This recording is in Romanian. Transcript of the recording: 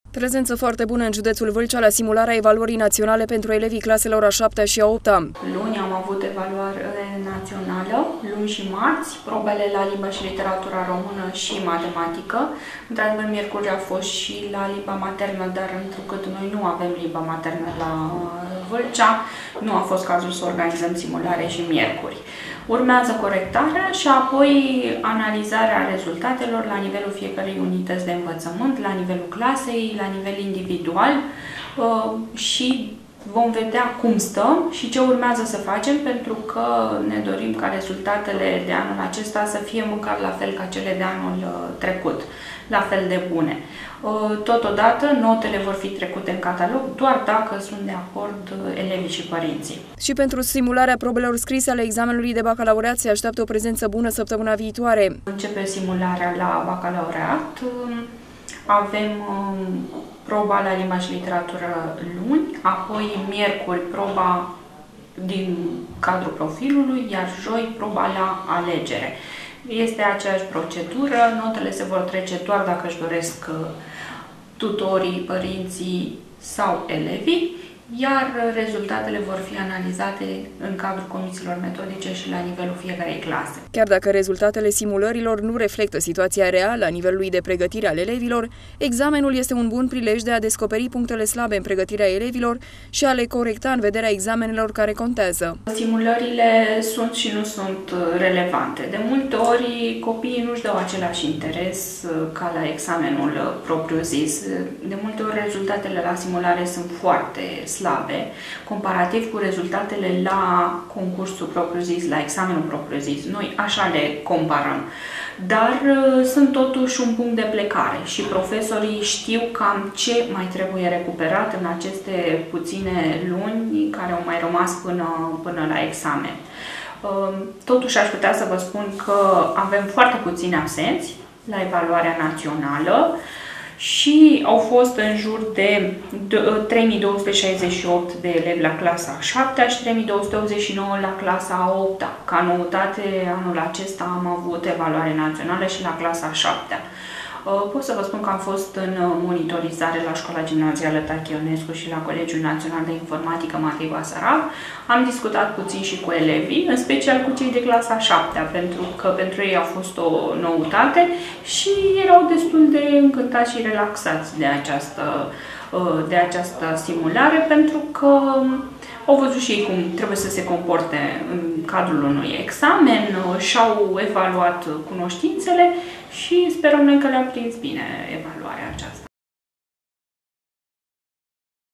Prezență foarte bună în județul Vâlcea la simularea evaluării naționale pentru elevii claselor a 7-a și a 8-a. Luni am avut evaluare națională, luni și marți, probele la limba și literatura română și matematică. Într-adevăr, miercuri a fost și la limba maternă, dar întrucât noi nu avem limba maternă la Vâlcea, nu a fost cazul să organizăm simulare și miercuri. Urmează corectarea și apoi analizarea rezultatelor la nivelul fiecărei unități de învățământ, la nivelul clasei, la nivel individual și vom vedea cum stăm și ce urmează să facem, pentru că ne dorim ca rezultatele de anul acesta să fie măcar la fel ca cele de anul trecut, la fel de bune. Totodată, notele vor fi trecute în catalog doar dacă sunt de acord elevii și părinții. Și pentru simularea probelor scrise ale examenului de bacalaureat se așteaptă o prezență bună săptămâna viitoare. Începe simularea la bacalaureat. Avem proba la limba și literatură luni, apoi miercuri proba din cadrul profilului, iar joi proba la alegere. Este aceeași procedură, notele se vor trece doar dacă își doresc tutorii, părinții sau elevii, iar rezultatele vor fi analizate în cadrul comisiilor metodice și la nivelul fiecarei clase. Chiar dacă rezultatele simulărilor nu reflectă situația reală a nivelului de pregătire al elevilor, examenul este un bun prilej de a descoperi punctele slabe în pregătirea elevilor și a le corecta în vederea examenelor care contează. Simulările sunt și nu sunt relevante. De multe ori copiii nu-și dau același interes ca la examenul propriu-zis. De multe ori rezultatele la simulare sunt foarte slabe, comparativ cu rezultatele la concursul propriu-zis, la examenul propriu-zis. Noi așa le comparăm. Dar sunt totuși un punct de plecare și profesorii știu cam ce mai trebuie recuperat în aceste puține luni care au mai rămas până la examen. Totuși aș putea să vă spun că avem foarte puțini absenți la evaluarea națională și au fost în jur de 3268 de elevi la clasa a 7-a și 3289 la clasa a 8-a. Ca noutate, anul acesta am avut evaluare națională și la clasa a 7-a. Pot să vă spun că am fost în monitorizare la Școala Gimnazială Tache Ionescu și la Colegiul Național de Informatică Matei Basarab. Am discutat puțin și cu elevii, în special cu cei de clasa a 7-a, pentru că pentru ei a fost o noutate și erau destul de încântați și relaxați de această simulare, pentru că au văzut și ei cum trebuie să se comporte în cadrul unui examen, și-au evaluat cunoștințele și sperăm noi că le-a prins bine evaluarea aceasta.